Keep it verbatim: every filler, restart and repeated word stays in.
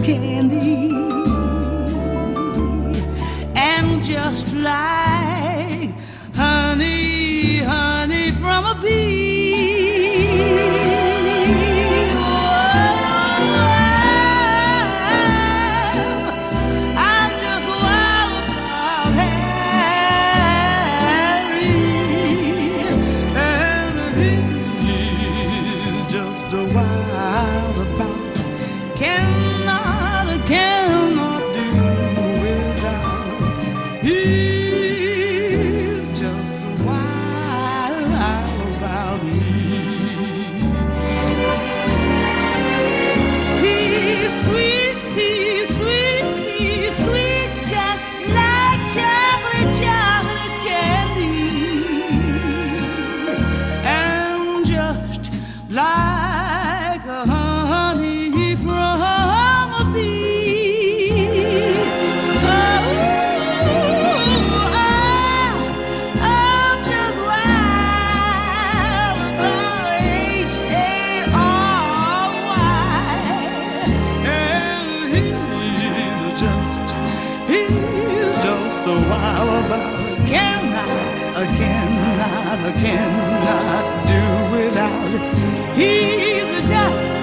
candy, and just like honey, honey from a bee. I'm just wild about Harry, and he's just a wild about. Cannot, cannot do without. He's just wild about me. He's sweet, he's sweet, he's sweet, just like chocolate, chocolate candy, and just like a honey from a bee. Oh, I'm just wild about H A R Y, and he's just, he's just a wild about. Cannot, I cannot, I cannot do without. He's just